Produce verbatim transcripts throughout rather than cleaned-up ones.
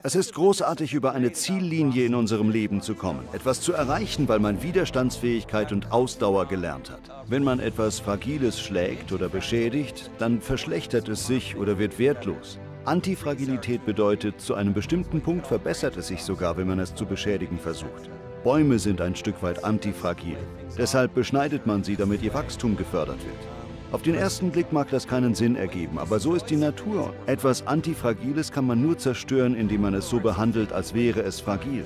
Es ist großartig, über eine Ziellinie in unserem Leben zu kommen, etwas zu erreichen, weil man Widerstandsfähigkeit und Ausdauer gelernt hat. Wenn man etwas Fragiles schlägt oder beschädigt, dann verschlechtert es sich oder wird wertlos. Antifragilität bedeutet, zu einem bestimmten Punkt verbessert es sich sogar, wenn man es zu beschädigen versucht. Bäume sind ein Stück weit antifragil. Deshalb beschneidet man sie, damit ihr Wachstum gefördert wird. Auf den ersten Blick mag das keinen Sinn ergeben, aber so ist die Natur. Etwas Antifragiles kann man nur zerstören, indem man es so behandelt, als wäre es fragil.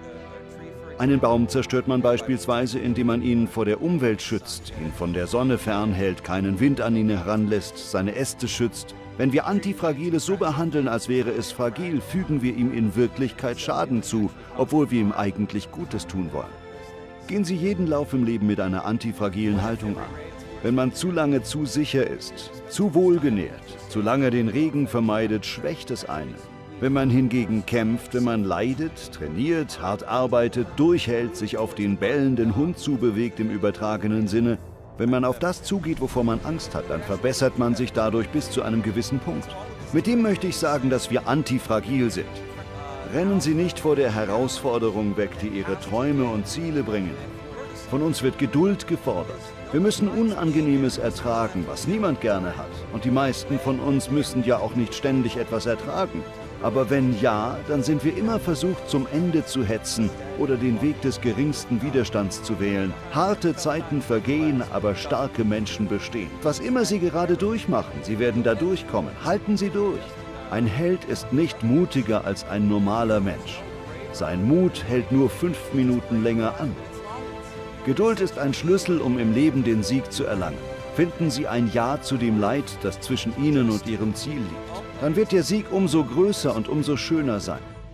Einen Baum zerstört man beispielsweise, indem man ihn vor der Umwelt schützt, ihn von der Sonne fernhält, keinen Wind an ihn heranlässt, seine Äste schützt. Wenn wir Antifragiles so behandeln, als wäre es fragil, fügen wir ihm in Wirklichkeit Schaden zu, obwohl wir ihm eigentlich Gutes tun wollen. Gehen Sie jeden Lauf im Leben mit einer antifragilen Haltung an. Wenn man zu lange zu sicher ist, zu wohlgenährt, zu lange den Regen vermeidet, schwächt es einen. Wenn man hingegen kämpft, wenn man leidet, trainiert, hart arbeitet, durchhält, sich auf den bellenden Hund zubewegt im übertragenen Sinne, wenn man auf das zugeht, wovor man Angst hat, dann verbessert man sich dadurch bis zu einem gewissen Punkt. Mit dem möchte ich sagen, dass wir antifragil sind. Rennen Sie nicht vor der Herausforderung weg, die Ihre Träume und Ziele bringen. Von uns wird Geduld gefordert. Wir müssen Unangenehmes ertragen, was niemand gerne hat. Und die meisten von uns müssen ja auch nicht ständig etwas ertragen. Aber wenn ja, dann sind wir immer versucht, zum Ende zu hetzen oder den Weg des geringsten Widerstands zu wählen. Harte Zeiten vergehen, aber starke Menschen bestehen. Was immer Sie gerade durchmachen, Sie werden da durchkommen. Halten Sie durch. Ein Held ist nicht mutiger als ein normaler Mensch. Sein Mut hält nur fünf Minuten länger an. Geduld ist ein Schlüssel, um im Leben den Sieg zu erlangen. Finden Sie ein Ja zu dem Leid, das zwischen Ihnen und Ihrem Ziel liegt. Dann wird der Sieg umso größer und umso schöner sein.